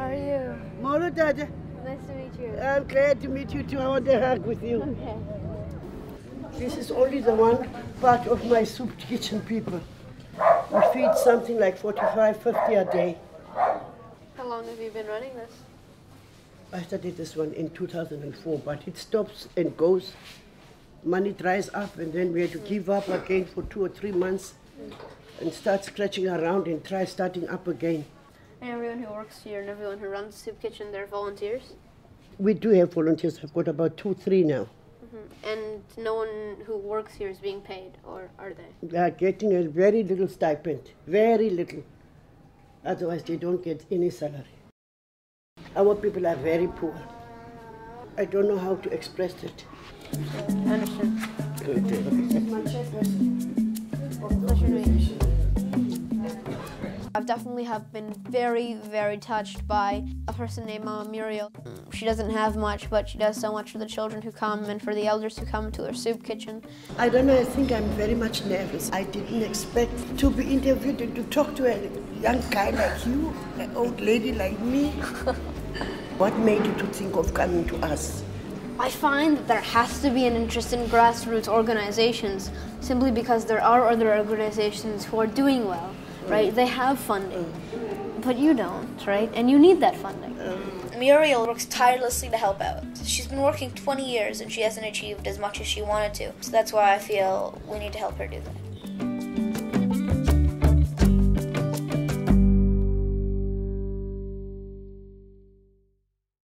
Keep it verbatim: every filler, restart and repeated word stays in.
are you? Molo, Dada. Nice to meet you. I'm glad to meet you too. I want a hug with you. Okay. This is only the one part of my soup kitchen people. We feed something like forty-five, fifty a day. How long have you been running this? I started this one in two thousand four, but it stops and goes. Money dries up, and then we had to give up again for two or three months and start scratching around and try starting up again. And everyone who works here and everyone who runs the soup kitchen, they're volunteers? We do have volunteers. I've got about two, three now. Mm-hmm. And no one who works here is being paid, or are they? They are getting a very little stipend, very little. Otherwise, they don't get any salary. Our people are very poor. I don't know how to express it. I understand. Good. Pleasure to meet you. I've definitely have been very, very touched by a person named Mama Muriel. She doesn't have much, but she does so much for the children who come and for the elders who come to her soup kitchen. I don't know, I think I'm very much nervous. I didn't expect to be interviewed and to talk to a young guy like you, an old lady like me. What made you to think of coming to us? I find that there has to be an interest in grassroots organizations simply because there are other organizations who are doing well, right? Mm. They have funding, mm. but you don't, right? And you need that funding. Um, Muriel works tirelessly to help out. She's been working twenty years and she hasn't achieved as much as she wanted to. So that's why I feel we need to help her do that.